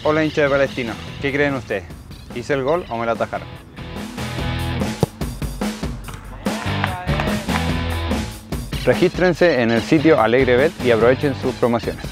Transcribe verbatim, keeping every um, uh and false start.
Hola hincha de Palestino, ¿qué creen ustedes? ¿Hice el gol o me lo atajaron? Regístrense en el sitio AlegreBet y aprovechen sus promociones.